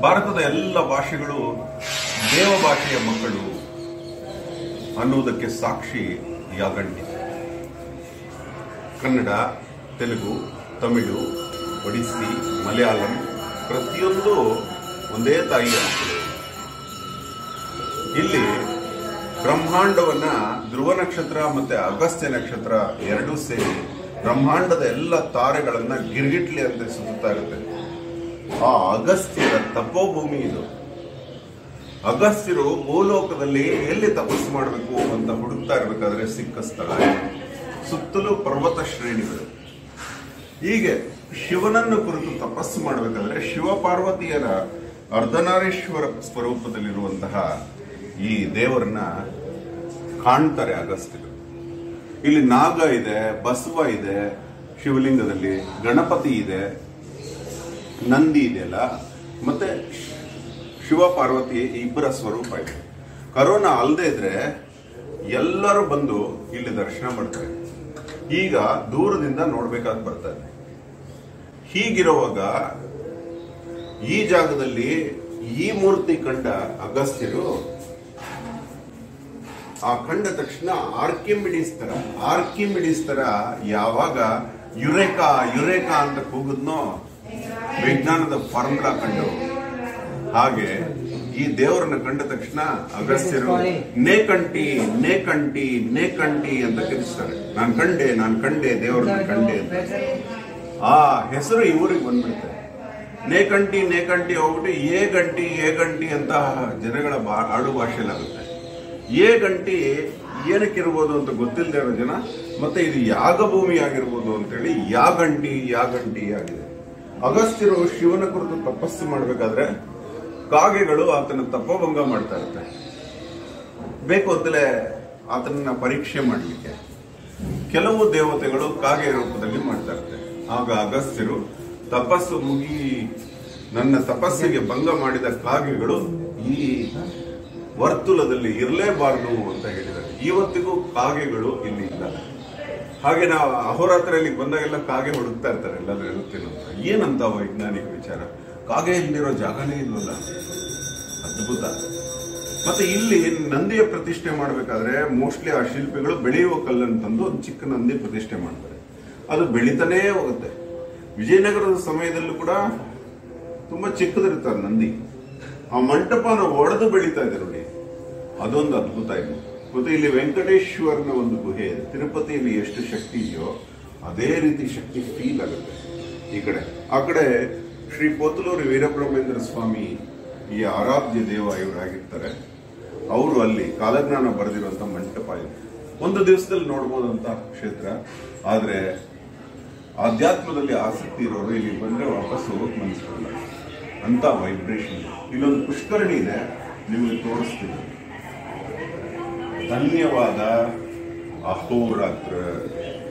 ಭಾರತದ ಎಲ್ಲ ಭಾಷೆಗಳು ದೇವ ಭಾಷೆಯ ಮಕ್ಕಳು ಅನ್ನುವುದಕ್ಕೆ ಸಾಕ್ಷಿ ಯಾಗಂಟಿ. ಕನ್ನಡ, ತೆಲುಗು, ತಮಿಳು, ಒಡಿಸ್ಸಿ, ಮಲಯಾಳಂ ಪ್ರತಿಯೊಂದು ಒಂದೇ ತಾಯಿಯ ಮಕ್ಕಳು. ಇಲ್ಲಿ ಬ್ರಹ್ಮಾಂಡವನ್ನ ಧ್ರುವ ನಕ್ಷತ್ರ ಮತ್ತೆ ಅಗಸ್ತ್ಯ ನಕ್ಷತ್ರ ಎರಡೂ ಸೇರಿ ಬ್ರಹ್ಮಾಂಡದ ಎಲ್ಲ ತಾರೆಗಳನ್ನ ಗಿರ್ಗಿಟ್ಲಿ ಅಂತ ಸುತ್ತಾ ಇರುತ್ತೆ. ಆ ಅಗಸ್ತ್ಯರ ತಪೋಭೂಮಿ ಇದು. ಅಗಸ್ತ್ಯರು ಭೂಲೋಕದಲ್ಲಿ ಎಲ್ಲಿ ತಪಸ್ಸು ಮಾಡಬೇಕು ಅಂತ ಹುಡುಕ್ತಾ ಇರಬೇಕಾದ್ರೆ ಸಿಕ್ಕ ಸ್ಥಳ. ಸುತ್ತಲೂ ಪರ್ವತ ಶ್ರೇಣಿಗಳು. ಹೀಗೆ ಶಿವನನ್ನು ಕುರಿತು ತಪಸ್ಸು ಮಾಡಬೇಕಾದ್ರೆ ಶಿವ ಪಾರ್ವತಿಯರ ಅರ್ಧನಾರೀಶ್ವರ ಸ್ವರೂಪದಲ್ಲಿರುವಂತಹ ಈ ದೇವರನ್ನ ಕಾಣ್ತಾರೆ ಅಗಸ್ತ್ಯರು. ಇಲ್ಲಿ ನಾಗ ಇದೆ, ಬಸವ ಇದೆ, ಶಿವಲಿಂಗದಲ್ಲಿ ಗಣಪತಿ ಇದೆ, ನಂದಿ ಇದೆಯಲ್ಲ, ಮತ್ತೆ ಶಿವ ಪಾರ್ವತಿ ಇಬ್ಬರ ಸ್ವರೂಪ ಇದೆ. ಕರೋನಾ ಅಲ್ಲದೆ ಇದ್ರೆ ಎಲ್ಲರೂ ಬಂದು ಇಲ್ಲಿ ದರ್ಶನ ಮಾಡ್ತಾರೆ. ಈಗ ದೂರದಿಂದ ನೋಡ್ಬೇಕಾಗಿ ಬರ್ತಾ ಇದೆ. ಹೀಗಿರುವಾಗ ಈ ಜಾಗದಲ್ಲಿ ಈ ಮೂರ್ತಿ ಕಂಡ ಅಗಸ್ತ್ಯರು ಆ ಕಂಡ ತಕ್ಷಣ ಆರ್ಕಿಮಿಡೀಸ್ ತರ ಯಾವಾಗ ಯುರೇಕಾ ಯುರೇಕಾ ಅಂತ ಕೂಗುದ್ನೋ ವಿಜ್ಞಾನದ ಫಾರ್ಮುಲಾ ಕಂಡು, ಹಾಗೆ ಈ ದೇವರನ್ನ ಕಂಡ ತಕ್ಷಣ ಅಗಸ್ತ್ಯರು ನೇಕಂಟಿ ನೇಕಂಟಿ ನೇಕಂಟಿ ಅಂತ ಕರೆಸ್ತಾರೆ. ನಾನು ಕಂಡೆ ದೇವರನ್ನ ಕಂಡೆ ಅಂತ. ಆ ಹೆಸರು ಇವರಿಗೆ ಬಂದ್ಬಿಡುತ್ತೆ. ನೇಕಂಟಿ ನೇಕಂಟಿ ಹೋಗ್ಬಿಟ್ಟು ಏ ಗಂಟಿ ಅಂತ ಜನಗಳ ಆಡು ಭಾಷೆಯಲ್ಲಾಗುತ್ತೆ. ಏ ಗಂಟಿ ಏನಕ್ಕಿರ್ಬೋದು ಅಂತ ಗೊತ್ತಿಲ್ಲದೆ ಇರೋ ಜನ, ಮತ್ತೆ ಇದು ಯಾಗಭೂಮಿ ಆಗಿರ್ಬೋದು ಅಂತೇಳಿ ಯಾಗಂಟಿ ಆಗಿದೆ. ಅಗಸ್ತ್ಯರು ಶಿವನ ಕುರಿತು ತಪಸ್ಸು ಮಾಡಬೇಕಾದ್ರೆ ಕಾಗೆಗಳು ಆತನ ತಪೋಭಂಗ ಮಾಡ್ತಾ ಇರುತ್ತೆ. ಬೇಕು ಅಂತಲೇ ಆತನನ್ನ ಪರೀಕ್ಷೆ ಮಾಡಲಿಕ್ಕೆ ಕೆಲವು ದೇವತೆಗಳು ಕಾಗೆ ರೂಪದಲ್ಲಿ ಮಾಡ್ತಾ ಇರುತ್ತೆ. ಆಗ ಅಗಸ್ತ್ಯರು ತಪಸ್ಸು ಮುಗಿ ನನ್ನ ತಪಸ್ಸಿಗೆ ಭಂಗ ಮಾಡಿದ ಕಾಗೆಗಳು ಈ ವರ್ತುಲದಲ್ಲಿ ಇರಲೇಬಾರದು ಅಂತ ಹೇಳಿದ್ದಾರೆ. ಇವತ್ತಿಗೂ ಕಾಗೆಗಳು ಇಲ್ಲಿ ಇಲ್ಲ. ಹಾಗೆ ನಾವು ಅಹೋರಾತ್ರ ಇಲ್ಲಿಗೆ ಬಂದಾಗೆಲ್ಲ ಕಾಗೆ ಹುಡುಕ್ತಾ ಇರ್ತಾರೆ, ಎಲ್ಲಾದ್ರೂ ಇರುತ್ತೇನೋ ಅಂತ. ಏನಂತ ವೈಜ್ಞಾನಿಕ ವಿಚಾರ, ಕಾಗೆ ಇಲ್ಲಿರೋ ಜಾಗನೇ ಇಲ್ವಲ್ಲ, ಅದ್ಭುತ. ಮತ್ತೆ ಇಲ್ಲಿ ನಂದಿಯ ಪ್ರತಿಷ್ಠೆ ಮಾಡಬೇಕಾದ್ರೆ ಮೋಸ್ಟ್ಲಿ ಆ ಶಿಲ್ಪಿಗಳು ಬೆಳೆಯುವ ಕಲ್ಲನ್ನು ತಂದು ಒಂದು ಚಿಕ್ಕ ನಂದಿ ಪ್ರತಿಷ್ಠೆ ಮಾಡ್ತಾರೆ. ಅದು ಬೆಳಿತಾನೇ ಹೋಗುತ್ತೆ. ವಿಜಯನಗರದ ಸಮಯದಲ್ಲೂ ಕೂಡ ತುಂಬಾ ಚಿಕ್ಕದಿರ್ತಾರೆ ನಂದಿ. ಆ ಮಂಟಪನ ಒಡೆದು ಬೆಳೀತಾ ಇದೆ ನೋಡಿ, ಅದೊಂದು ಅದ್ಭುತ ಇದೆ. ಮತ್ತೆ ಇಲ್ಲಿ ವೆಂಕಟೇಶ್ವರನ ಒಂದು ಗುಹೆ ಇದೆ. ತಿರುಪತಿಯಲ್ಲಿ ಎಷ್ಟು ಶಕ್ತಿ ಇದೆಯೋ ಅದೇ ರೀತಿ ಶಕ್ತಿ ಫೀಲ್ ಆಗುತ್ತೆ ಈ ಕಡೆ. ಆ ಕಡೆ ಶ್ರೀ ಪೋತಲೂರು ವೀರಬ್ರಹ್ಮೇಂದ್ರ ಸ್ವಾಮಿ ಈ ಆರಾಧ್ಯ ದೇವ ಇವರಾಗಿರ್ತಾರೆ. ಅವರು ಅಲ್ಲಿ ಕಾಲಜ್ಞಾನ ಬರೆದಿರುವಂತ ಮಂಟಪ ಇದೆ. ಒಂದು ದಿವಸದಲ್ಲಿ ನೋಡ್ಬೋದಂತ ಕ್ಷೇತ್ರ. ಆದ್ರೆ ಆಧ್ಯಾತ್ಮದಲ್ಲಿ ಆಸಕ್ತಿ ಇರೋರು ಇಲ್ಲಿ ಬಂದ್ರೆ ವಾಪಸ್ ಹೋಗಕ್ ಮನಸ್ಸಲ್ಲ ಅಂತ ವೈಬ್ರೇಷನ್. ಇಲ್ಲೊಂದು ಪುಷ್ಕರಣಿ ಇದೆ, ನಿಮಗೆ ತೋರಿಸ್ತೀನಿ. ಧನ್ಯವಾದ. ಅಹೋರಾತ್ರ.